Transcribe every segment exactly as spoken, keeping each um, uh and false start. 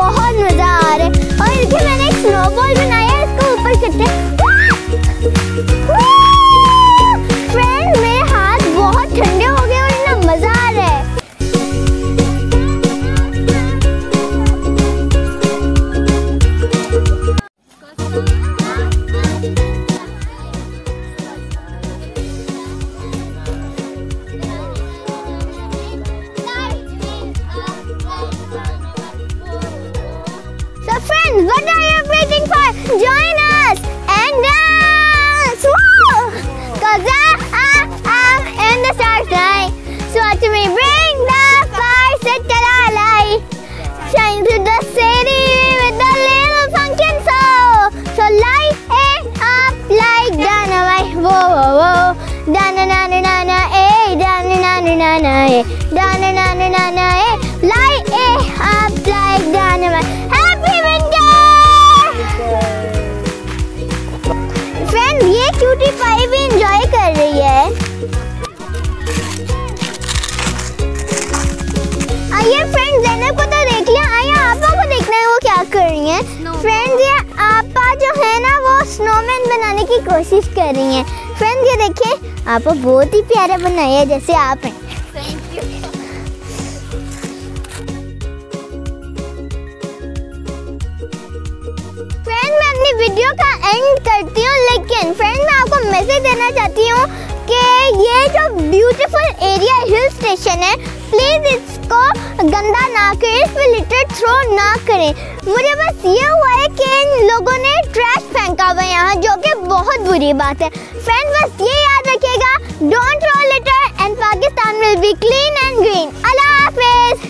बहुत मजा आ रहा है। और देखिए मैंने एक स्नोबॉल बनाया है, इसको ऊपर करते हैं। फ्रेंड मेरे हाथ बहुत ठंडे हो गए और इतना मजा आ रहा है। So friends, what are you waiting for? Join us and dance! Woo! Cause I, I, I'm in the stars tonight. So watch me bring the fire, set the light. Shine through the city with a little funkin' soul. So light it up like dynamite. Whoa, whoa, whoa. Da-na-na-na-na-na, eh. Da-na-na-na-na-na, eh. Da-na-na-na-na-na, eh. Light it up like dynamite. Happy winter! Friend ये cutie pie भी enjoy कर रही है। आइए friends, Zainab को तो देख लिया, आइए आपा को देखना है वो क्या कर रही हैं। फ्रेंड्स ये आपा जो है ना वो स्नोमैन बनाने की कोशिश कर रही हैं। फ्रेंड्स ये देखिए आपा बहुत ही प्यारा बनाया है जैसे आप हैं। Thank you. वीडियो का एंड करती हूँ, लेकिन फ्रेंड मैं आपको मैसेज देना चाहती हूँ कि ये जो ब्यूटीफुल एरिया हिल स्टेशन है, प्लीज़ इसको गंदा ना करें, इस पे लिटर थ्रो ना करें। मुझे बस ये हुआ है कि इन लोगों ने ट्रैश फेंका हुआ है यहाँ, जो कि बहुत बुरी बात है। फ्रेंड बस ये याद रखिएगा, don't throw litter and Pakistan will be clean and green. अल्लाह हाफिज,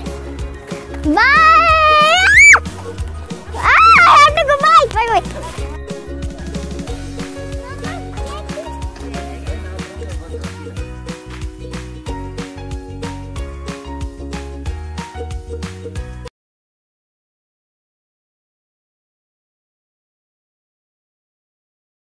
bye. I have to go. Bye. Bye. Bye.